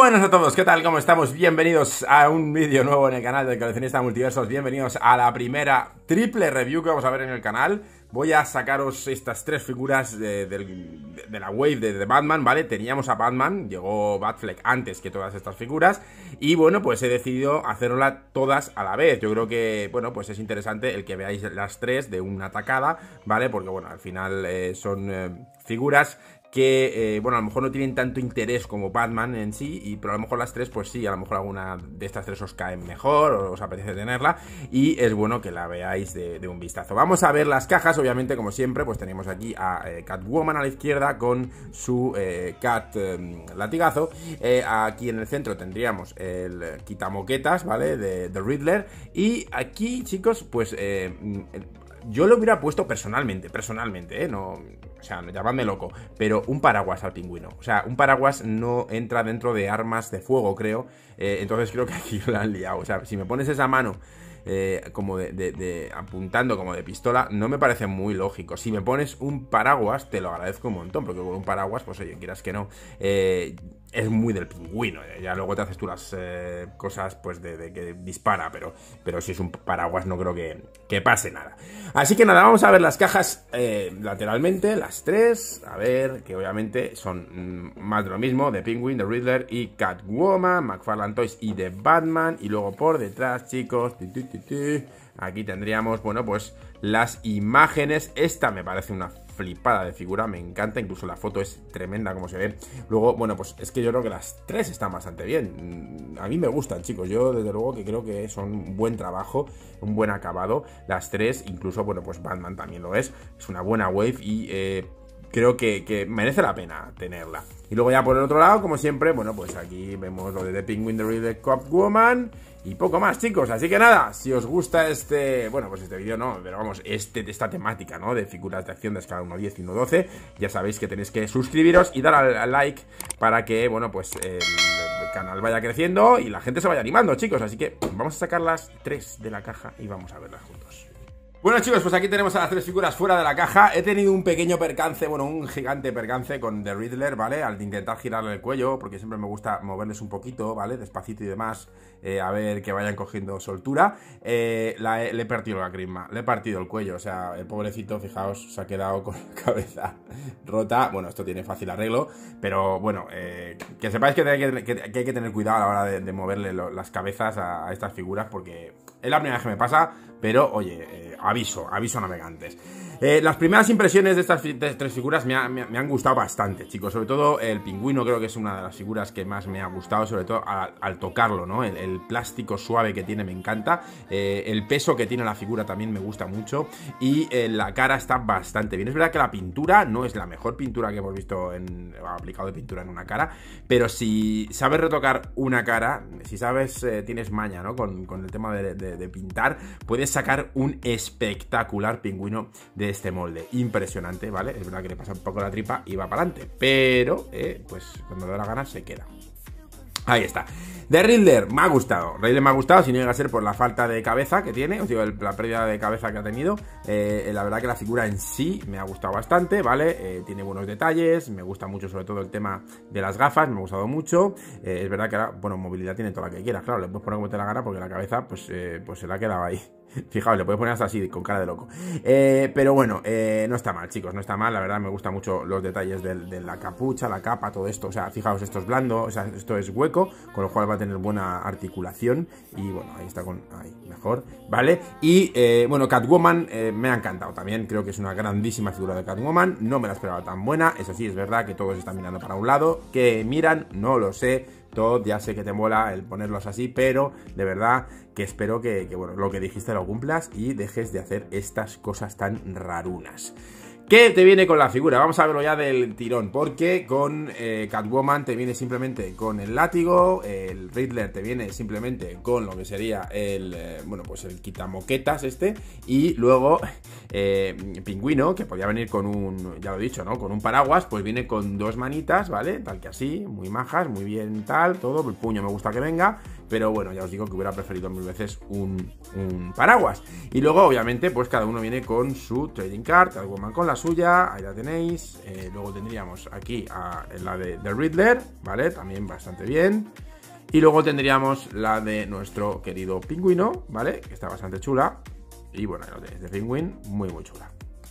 Buenas a todos, ¿qué tal? ¿Cómo estamos? Bienvenidos a un vídeo nuevo en el canal del Coleccionista Multiversos. Bienvenidos a la primera triple review que vamos a ver en el canal. Voy a sacaros estas tres figuras de la wave de Batman, ¿vale? Teníamos a Batman, llegó Batfleck antes que todas estas figuras. Y bueno, pues he decidido hacerlas todas a la vez. Yo creo que, bueno, pues es interesante el que veáis las tres de una tacada, ¿vale? Porque, bueno, al final son figuras que, bueno, a lo mejor no tienen tanto interés como Batman en sí, pero a lo mejor las tres, pues sí, a lo mejor alguna de estas tres os cae mejor, o os apetece tenerla, y es bueno que la veáis de un vistazo. Vamos a ver las cajas, obviamente, como siempre, pues tenemos aquí a Catwoman a la izquierda con su Cat latigazo. Aquí en el centro tendríamos el quitamoquetas, ¿vale? De Riddler, y aquí, chicos, pues yo lo hubiera puesto personalmente, no, o sea, llamadme loco, pero un paraguas al pingüino. O sea, un paraguas no entra dentro de armas de fuego, creo. Entonces creo que aquí lo han liado. O sea, si me pones esa mano como apuntando como de pistola, no me parece muy lógico. Si me pones un paraguas, te lo agradezco un montón, porque con un paraguas, pues oye, quieras que no, es muy del pingüino. Ya luego te haces tú las cosas, pues de que dispara, pero si es un paraguas no creo que pase nada. Así que nada, vamos a ver las cajas lateralmente, las tres, a ver, que obviamente son más de lo mismo, de Penguin, de Riddler y Catwoman, McFarlane Toys y de Batman. Y luego por detrás, chicos, aquí tendríamos, bueno, pues las imágenes. Esta me parece una flipada de figura, me encanta, incluso la foto es tremenda como se ve. Luego, bueno, pues es que yo creo que las tres están bastante bien. A mí me gustan, chicos, yo desde luego que creo que son un buen trabajo, un buen acabado. Las tres, incluso, bueno, pues Batman también lo es una buena wave y creo que merece la pena tenerla. Y luego ya por el otro lado, como siempre, bueno, pues aquí vemos lo de The Penguin, The Riddler, Catwoman y poco más, chicos. Así que nada, si os gusta bueno, pues este vídeo no, pero vamos, esta temática, ¿no? De figuras de acción de escala 1.10 y 1.12, ya sabéis que tenéis que suscribiros y dar al like para que, bueno, pues el canal vaya creciendo y la gente se vaya animando, chicos. Así que vamos a sacar las tres de la caja y vamos a verlas juntos. Bueno, chicos, pues aquí tenemos a las tres figuras fuera de la caja. He tenido un pequeño percance, bueno, un gigante percance con The Riddler, ¿vale? Al intentar girarle el cuello, porque siempre me gusta moverles un poquito, ¿vale? Despacito y demás, a ver que vayan cogiendo soltura. Le he partido la crisma, le he partido el cuello, o sea, el pobrecito, fijaos, se ha quedado con la cabeza rota. Bueno, esto tiene fácil arreglo, pero bueno, que sepáis que hay que tener cuidado a la hora de moverle las cabezas a estas figuras, porque es la primera vez que me pasa, pero oye, aviso a navegantes. Las primeras impresiones de estas tres figuras me han gustado bastante, chicos. Sobre todo el pingüino creo que es una de las figuras que más me ha gustado, sobre todo al tocarlo, ¿no? El plástico suave que tiene me encanta. El peso que tiene la figura también me gusta mucho. Y la cara está bastante bien. Es verdad que la pintura no es la mejor pintura que hemos visto aplicado de pintura en una cara, pero si sabes retocar una cara, si sabes, tienes maña, ¿no? Con el tema de pintar, puedes sacar un espectacular pingüino de este molde, impresionante, ¿vale? Es verdad que le pasa un poco la tripa y va para adelante, pero pues cuando le da la gana se queda. Ahí está. De Riddler me ha gustado. Riddler me ha gustado, si no llega a ser por la falta de cabeza que tiene, os digo, la pérdida de cabeza que ha tenido. La verdad que la figura en sí me ha gustado bastante, ¿vale? Tiene buenos detalles, me gusta mucho sobre todo el tema de las gafas, me ha gustado mucho. Es verdad que ahora, bueno, movilidad tiene toda la que quieras, claro, le puedes poner como te la gana porque la cabeza, pues se la ha quedado ahí. Fijaos, le puedes poner hasta así, con cara de loco. Pero bueno, no está mal, chicos, no está mal. La verdad me gustan mucho los detalles de la capucha, la capa, todo esto. O sea, fijaos, esto es blando, o sea, esto es hueco, con lo cual va a tener buena articulación. Y bueno, ahí está ahí, mejor, ¿vale? Y bueno, Catwoman me ha encantado también. Creo que es una grandísima figura de Catwoman. No me la esperaba tan buena. Eso sí, es verdad que todos están mirando para un lado. Que miran, no lo sé. Todd, ya sé que te mola el ponerlos así, pero de verdad que espero que bueno, lo que dijiste lo cumplas y dejes de hacer estas cosas tan rarunas. ¿Qué te viene con la figura? Vamos a verlo ya del tirón, porque con Catwoman te viene simplemente con el látigo, el Riddler te viene simplemente con lo que sería bueno, pues el quitamoquetas y luego Pingüino, que podría venir con un, ya lo he dicho, ¿no? Con un paraguas, pues viene con dos manitas, ¿vale? Tal que así, muy majas, muy bien tal, todo, el puño me gusta que venga, pero bueno, ya os digo que hubiera preferido mil veces un paraguas. Y luego, obviamente, pues cada uno viene con su trading card, Catwoman con la suya, ahí la tenéis. Luego tendríamos aquí la de Riddler, ¿vale? También bastante bien. Y luego tendríamos la de nuestro querido Pingüino, ¿vale? Que está bastante chula. Y bueno, lo tenéis de Penguin, muy chula.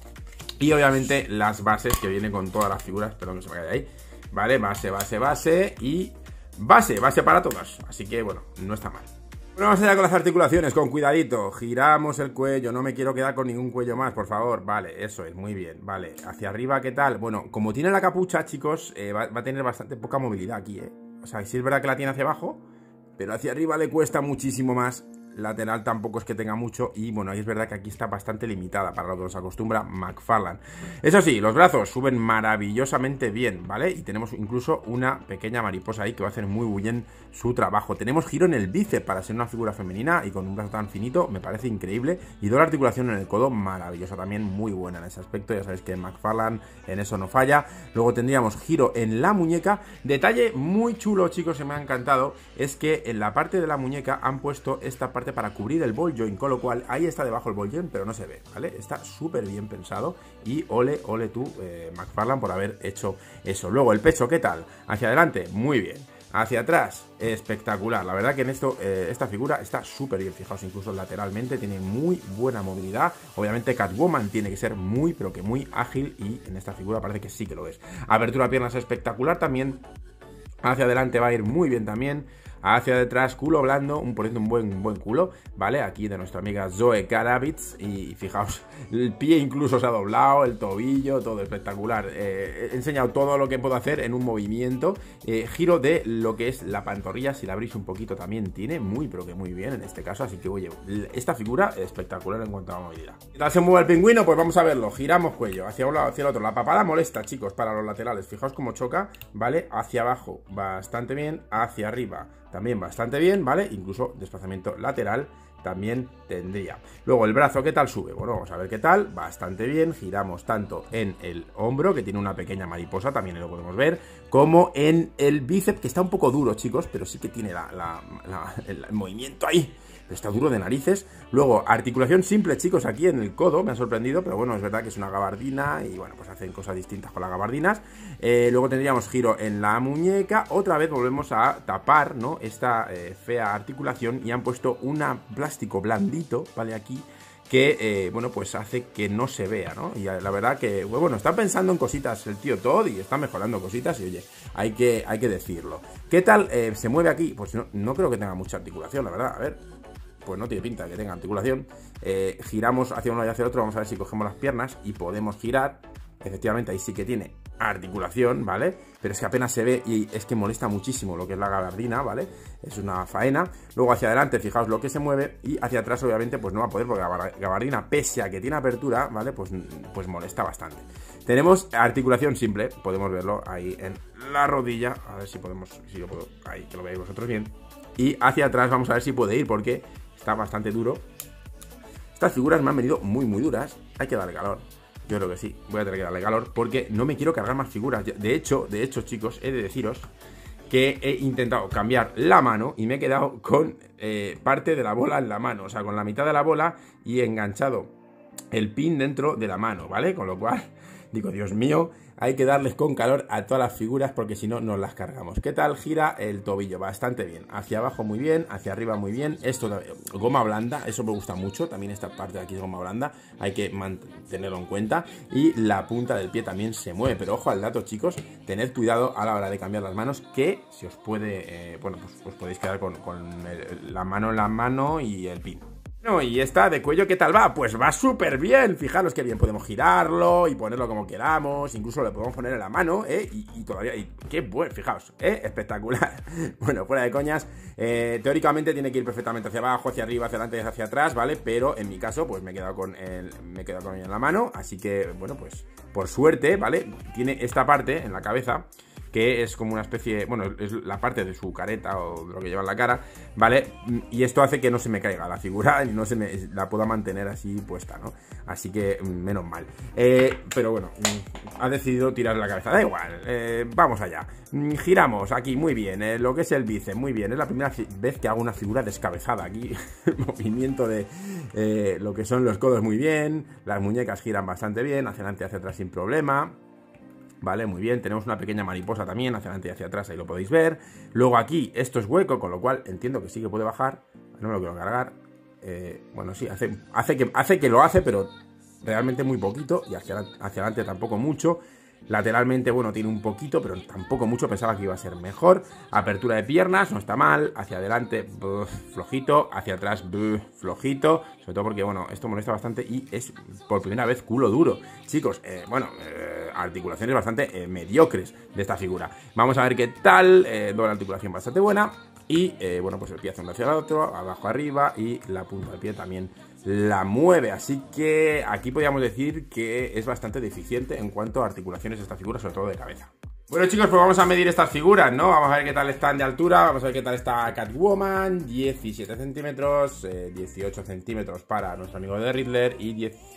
Y obviamente las bases que vienen con todas las figuras, perdón que se me vaya de ahí, ¿vale? Base y base para todas. Así que bueno, no está mal. Bueno, vamos allá con las articulaciones, con cuidadito. Giramos el cuello, no me quiero quedar con ningún cuello más, por favor. Vale, eso es, muy bien, vale. Hacia arriba, ¿qué tal? Bueno, como tiene la capucha, chicos, va a tener bastante poca movilidad aquí, ¿eh? O sea, sí es verdad que la tiene hacia abajo, pero hacia arriba le cuesta muchísimo más. Lateral tampoco es que tenga mucho. Y bueno, ahí es verdad que aquí está bastante limitada para lo que nos acostumbra McFarlane. Eso sí, los brazos suben maravillosamente bien, ¿vale? Y tenemos incluso una pequeña mariposa ahí que va a hacer muy bien su trabajo. Tenemos giro en el bíceps para ser una figura femenina y con un brazo tan finito, me parece increíble. Y doble articulación en el codo, maravillosa también, muy buena en ese aspecto. Ya sabéis que McFarlane en eso no falla. Luego tendríamos giro en la muñeca. Detalle muy chulo, chicos, que me ha encantado, es que en la parte de la muñeca han puesto esta parte para cubrir el ball joint, con lo cual ahí está debajo el ball joint, pero no se ve, ¿vale? Está súper bien pensado y ole tú, McFarlane, por haber hecho eso. Luego el pecho, ¿qué tal? Hacia adelante, muy bien. Hacia atrás, espectacular. La verdad que en esto, esta figura está súper bien. Fijaos, incluso lateralmente tiene muy buena movilidad. Obviamente Catwoman tiene que ser pero que muy ágil, y en esta figura parece que sí que lo es. Apertura de piernas espectacular también. Hacia adelante va a ir muy bien también. Hacia detrás, culo blando, poniendo un buen culo, ¿vale? Aquí de nuestra amiga Zoe Kravitz. Y fijaos, el pie incluso se ha doblado, el tobillo, todo espectacular. He enseñado todo lo que puedo hacer en un movimiento. Giro de lo que es la pantorrilla, si la abrís un poquito también tiene pero que muy bien en este caso. Así que oye, esta figura espectacular en cuanto a movilidad. ¿Qué tal se mueve el pingüino? Pues vamos a verlo. Giramos cuello hacia un lado, hacia el otro. La papada molesta, chicos, para los laterales. Fijaos cómo choca, ¿vale? Hacia abajo, bastante bien. Hacia arriba, también bastante bien, ¿vale? Incluso desplazamiento lateral también tendría. Luego el brazo, ¿qué tal sube? Bueno, vamos a ver qué tal. Bastante bien. Giramos tanto en el hombro, que tiene una pequeña mariposa, también lo podemos ver, como en el bíceps, que está un poco duro, chicos, pero sí que tiene el movimiento ahí. Está duro de narices. Luego, articulación simple, chicos, aquí en el codo, me ha sorprendido, pero bueno, es verdad que es una gabardina y bueno, pues hacen cosas distintas con las gabardinas. Luego tendríamos giro en la muñeca. Otra vez volvemos a tapar, ¿no?, esta fea articulación, y han puesto un plástico blandito, ¿vale? Aquí, que, bueno, pues hace que no se vea, ¿no? Y la verdad que, bueno, está pensando en cositas el tío Todd y está mejorando cositas y, oye, hay que decirlo. ¿Qué tal se mueve aquí? Pues no creo que tenga mucha articulación, la verdad. A ver, pues no tiene pinta de que tenga articulación. Giramos hacia uno y hacia el otro. Vamos a ver si cogemos las piernas y podemos girar. Efectivamente, ahí sí que tiene articulación, ¿vale? Pero es que apenas se ve y es que molesta muchísimo lo que es la gabardina, ¿vale? Es una faena. Luego hacia adelante, fijaos lo que se mueve, y hacia atrás obviamente pues no va a poder, porque la gabardina, pese a que tiene apertura, ¿vale? Pues molesta bastante. Tenemos articulación simple, podemos verlo ahí en la rodilla. A ver si yo puedo, ahí que lo veáis vosotros bien. Y hacia atrás vamos a ver si puede ir, porque está bastante duro. Estas figuras me han venido muy duras. Hay que darle calor. Yo creo que sí, voy a tener que darle calor, porque no me quiero cargar más figuras. De hecho, chicos, he de deciros que he intentado cambiar la mano y me he quedado con parte de la bola en la mano. O sea, con la mitad de la bola, y he enganchado el pin dentro de la mano, ¿vale? Con lo cual, digo, Dios mío, hay que darles con calor a todas las figuras, porque si no, nos las cargamos. ¿Qué tal gira el tobillo? Bastante bien. Hacia abajo muy bien, hacia arriba muy bien. Esto, goma blanda, eso me gusta mucho. También esta parte de aquí es goma blanda, hay que tenerlo en cuenta. Y la punta del pie también se mueve. Pero ojo al dato, chicos, tened cuidado a la hora de cambiar las manos, que si os puede, bueno, pues podéis quedar con la mano en la mano y el pin. Bueno, y esta de cuello, ¿qué tal va? Pues va súper bien. Fijaros que bien, podemos girarlo y ponerlo como queramos. Incluso le podemos poner en la mano, y todavía, qué bueno, fijaos, espectacular. Bueno, fuera de coñas, teóricamente tiene que ir perfectamente hacia abajo, hacia arriba, hacia adelante y hacia atrás, ¿vale? Pero en mi caso, pues me he quedado con él en la mano. Así que, bueno, pues por suerte, ¿vale? Tiene esta parte en la cabeza que es como una especie, bueno, es la parte de su careta o de lo que lleva en la cara, ¿vale? Y esto hace que no se me caiga la figura y no se me la pueda mantener así puesta, ¿no? Así que menos mal. Pero bueno, ha decidido tirar la cabeza. Da igual, vamos allá. Giramos aquí, muy bien. Lo que es el bíceps, muy bien. Es la primera vez que hago una figura descabezada aquí. El movimiento de lo que son los codos muy bien. Las muñecas giran bastante bien, hacia adelante y hacia atrás sin problema. Vale, muy bien, tenemos una pequeña mariposa también, hacia adelante y hacia atrás, ahí lo podéis ver. Luego aquí, esto es hueco, con lo cual entiendo que sí que puede bajar. No me lo quiero cargar. Bueno, sí, hace que lo hace, pero realmente muy poquito. Y hacia adelante tampoco mucho. Lateralmente, bueno, tiene un poquito, pero tampoco mucho. Pensaba que iba a ser mejor. Apertura de piernas, no está mal. Hacia adelante, flojito. Hacia atrás, flojito. Sobre todo porque, bueno, esto molesta bastante y es por primera vez culo duro. Chicos, articulaciones bastante mediocres de esta figura. Vamos a ver qué tal. Doble articulación bastante buena. Y, bueno, pues el pie hacia un lado hacia el otro, abajo arriba y la punta del pie también la mueve, así que aquí podríamos decir que es bastante deficiente en cuanto a articulaciones de esta figura, sobre todo de cabeza. Bueno, chicos, pues vamos a medir estas figuras, ¿no? Vamos a ver qué tal están de altura, vamos a ver qué tal está Catwoman, 17 centímetros, 18 centímetros para nuestro amigo de Riddler y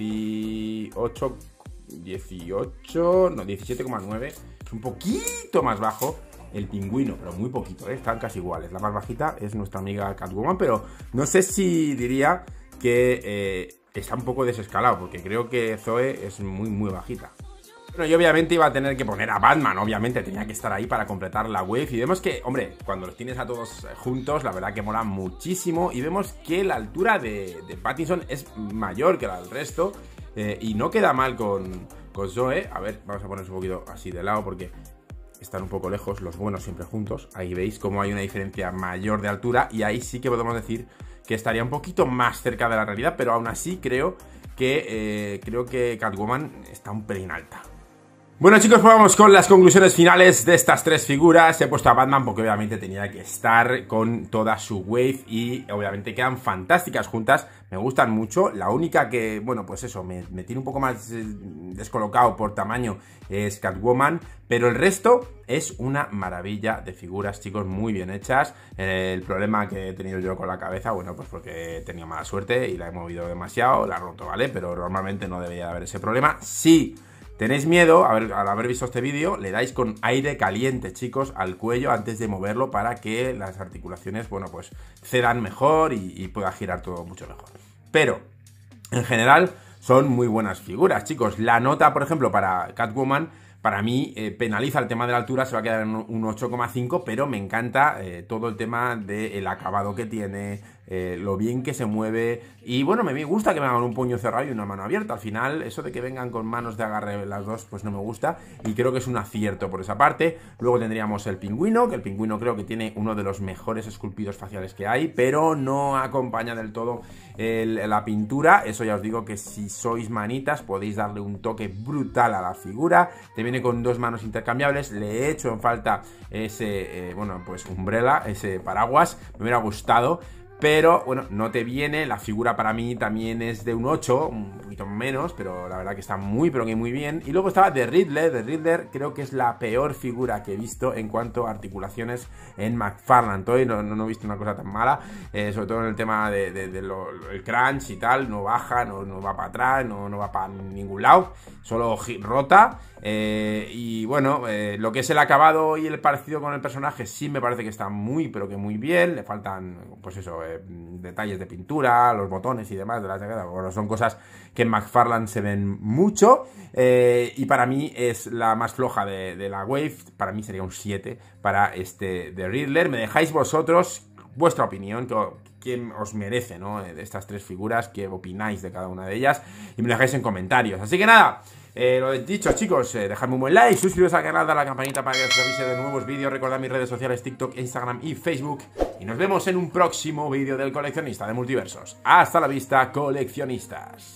17,9, es un poquito más bajo el pingüino, pero muy poquito, ¿eh? Están casi iguales. La más bajita es nuestra amiga Catwoman, pero no sé si diría que está un poco desescalado, porque creo que Zoe es muy bajita. Bueno, yo obviamente iba a tener que poner a Batman, obviamente tenía que estar ahí para completar la wave. Y vemos que, hombre, cuando los tienes a todos juntos, la verdad que mola muchísimo. Y vemos que la altura de Pattinson es mayor que la del resto, y no queda mal con Zoe. A ver, vamos a poner un poquito así de lado porque están un poco lejos, los buenos siempre juntos. Ahí veis cómo hay una diferencia mayor de altura y ahí sí que podemos decir que estaría un poquito más cerca de la realidad, pero aún así creo que Catwoman está un pelín alta. Bueno, chicos, pues vamos con las conclusiones finales de estas tres figuras. He puesto a Batman porque obviamente tenía que estar con toda su wave y obviamente quedan fantásticas juntas. Me gustan mucho. La única que, bueno, pues eso, me tiene un poco más descolocado por tamaño es Catwoman, pero el resto es una maravilla de figuras, chicos, muy bien hechas. El problema que he tenido yo con la cabeza, bueno, pues porque he tenido mala suerte y la he movido demasiado, la he roto, ¿vale? Pero normalmente no debería haber ese problema. Sí. Tenéis miedo, al haber visto este vídeo, le dais con aire caliente, chicos, al cuello antes de moverlo para que las articulaciones, bueno, pues cedan mejor y pueda girar todo mucho mejor. Pero, en general, son muy buenas figuras, chicos. La nota, por ejemplo, para Catwoman, para mí penaliza el tema de la altura, se va a quedar en un 8,5, pero me encanta todo el tema del acabado que tiene, lo bien que se mueve. Y bueno, me gusta que me hagan un puño cerrado y una mano abierta. Al final, eso de que vengan con manos de agarre las dos, pues no me gusta. Y creo que es un acierto por esa parte. Luego tendríamos el pingüino, que el pingüino creo que tiene uno de los mejores esculpidos faciales que hay, pero no acompaña del todo la pintura. Eso ya os digo que si sois manitas podéis darle un toque brutal a la figura. Te viene con dos manos intercambiables. Le he hecho en falta ese, bueno, pues umbrella, ese paraguas. Me hubiera gustado. Pero, bueno, no te viene. La figura para mí también es de un 8, un poquito menos, pero la verdad que está muy, pero que muy bien. Y luego estaba The Riddler. The Riddler creo que es la peor figura que he visto en cuanto a articulaciones en McFarlane. Hoy no he visto una cosa tan mala, sobre todo en el tema del crunch y tal. No baja, no va para atrás, no va para ningún lado, solo rota. Y bueno, lo que es el acabado y el parecido con el personaje sí me parece que está muy, pero que muy bien. Le faltan, pues eso, detalles de pintura, los botones y demás de la chaqueta. Bueno, son cosas que en McFarlane se ven mucho. Y para mí es la más floja de la wave. Para mí sería un 7 para este de Riddler. Me dejáis vosotros vuestra opinión, quién os merece, ¿no? De estas tres figuras, qué opináis de cada una de ellas, y me lo dejáis en comentarios. Así que nada, lo dicho, chicos, dejadme un buen like, suscribiros al canal, dale a la campanita para que os avise de nuevos vídeos, recordad mis redes sociales, TikTok, Instagram y Facebook, y nos vemos en un próximo vídeo del coleccionista de multiversos. Hasta la vista, coleccionistas.